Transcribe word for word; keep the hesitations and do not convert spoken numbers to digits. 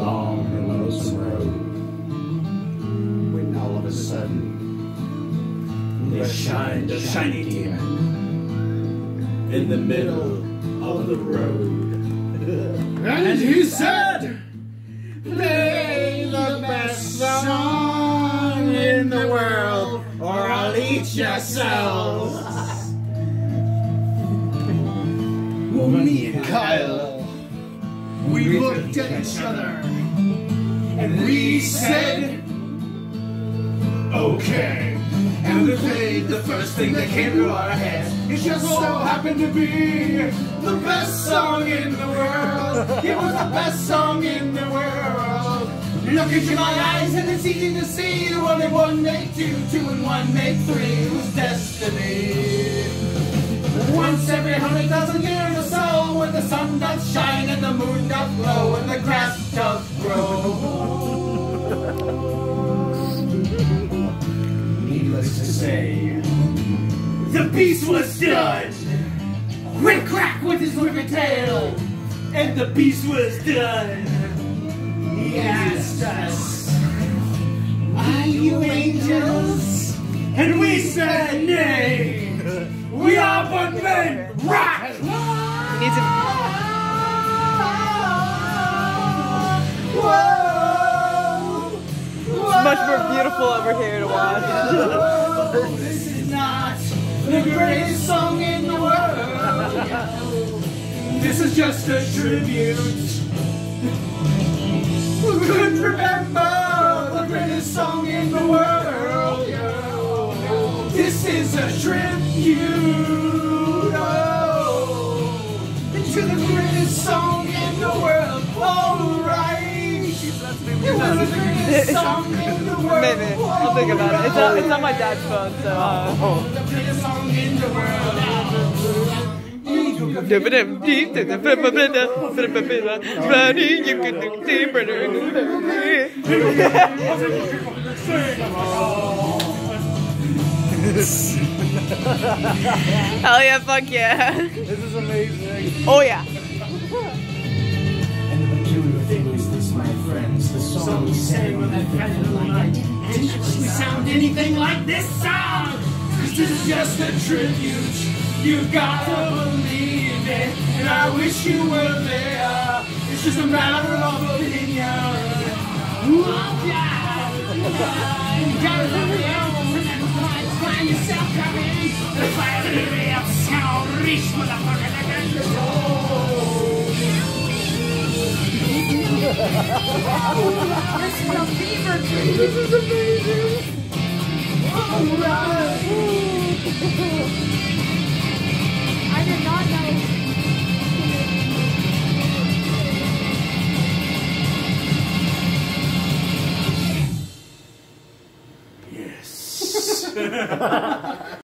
long and lonesome road, when all of a sudden there shined a shiny demon in the middle of the road. And he said, play the best song in the world, or I'll eat yourselves. Well, me and Kyle, we looked at each other, and we said, okay. And we played the first thing that came to our heads. It just so happened to be the best song in the world. It was the best song in the world. Look into my eyes and it's easy to see. Only one make two, two and one make three. It was destiny. Once every hundred thousand years or so, when the sun doth shine and the moon doth glow and the grass doth grow. Needless to say, the beast was done. Quick crack with his wicked tail, and the beast was done. He asked us, are you angels? And we said nay. We are but men. Rock! Needs a Whoa! It's much more beautiful over here to watch. This is not the greatest song in the world. This is just a tribute. Who couldn't remember the greatest song in the world? This is a tribute, oh, to the greatest song in the world. All right. It was the greatest song in the world. Maybe. I'll think about it. It's on, it's on my dad's phone, so. Uh, The greatest song in the world. Hell yeah, fuck yeah. This is amazing. Oh yeah. And the peculiar thing is this, my friends, the song we sang on that festival night didn't actually sound anything like this song. This is just a tribute. You gotta believe it, and I wish you were there. It's just a matter of opinion. Ooh, yeah. You gotta look the album and find yourself coming. And finally, I'm sound reach, motherfucker. This is a fever dream. This is amazing. All right. I did not know. Yes.